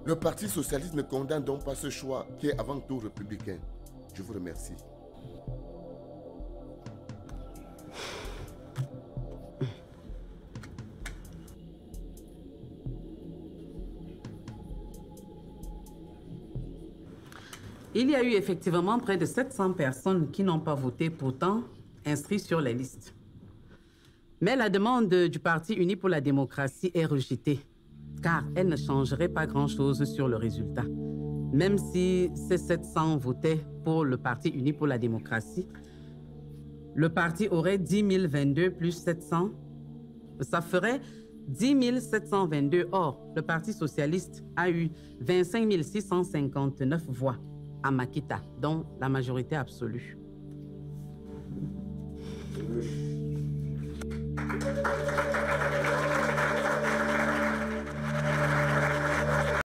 Le Parti socialiste ne condamne donc pas ce choix qui est avant tout républicain. Je vous remercie. Il y a eu effectivement près de 700 personnes qui n'ont pas voté, pourtant inscrites sur les listes. Mais la demande du Parti uni pour la démocratie est rejetée, car elle ne changerait pas grand-chose sur le résultat. Même si ces 700 votaient pour le Parti uni pour la démocratie, le parti aurait 10 022 plus 700, ça ferait 10 722. Or, le Parti socialiste a eu 25 659 voix à Makita, dont la majorité absolue.